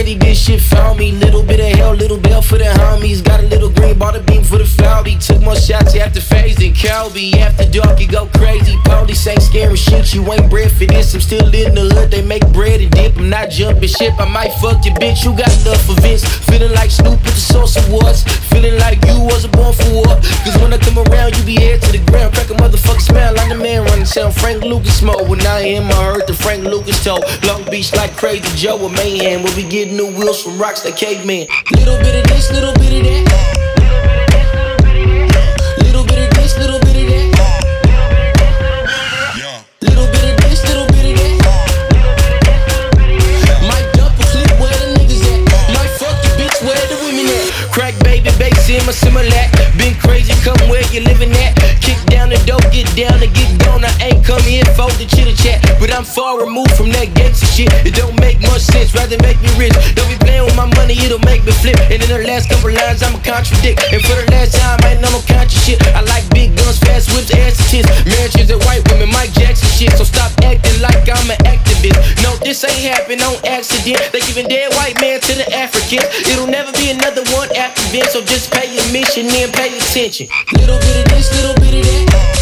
steady, this shit found me. Little bit of hell, little bell for the homies. Got a little green, bought a beam for the Falby. Took more shots after phase than Calby. After dark, you go crazy. Police ain't scaring shit, you ain't bred for this. I'm still in the hood, they make bread and dip. I'm not jumping ship, I might fuck your bitch. You got enough for Vince. Feeling like Snoop with the Source Awards. Feeling like you wasn't born for war. Cause when I come around, you be head to the ground. Crack a motherfucker smell like the man running sound. Frank Lucas mode. When I hear I heard the Frank Lucas told. Long Beach like Crazy Joe with Mayhem. We'll be getting new wheels from rocks like caveman. Little bit of this, little bit of that. Little bit of this, little bit of that. Little bit of this, little bit of that. Might dump a flip where the niggas at. Might fuck your bitch where the women at. Crack baby, bass in my Similac. Been crazy, come where you living at. Kick down the door, get down and get gone. I ain't come here for the chitter chat, but I'm far removed from that gangsta shit. It don't make much sense, rather make me rich. Don't be playing with my money, it'll make me flip. And in the last couple lines, I'ma contradict. And for the last time, I ain't no conscious shit. I like big guns, fast whips, ass and tits. Marriages and white women, Mike Jackson shit. So stop acting like I'm an activist. No, this ain't happen on accident. They giving dead white man to the Africans. It'll never be another one after Vince. So just pay your mission and pay attention. Little bit of this, little bit of that.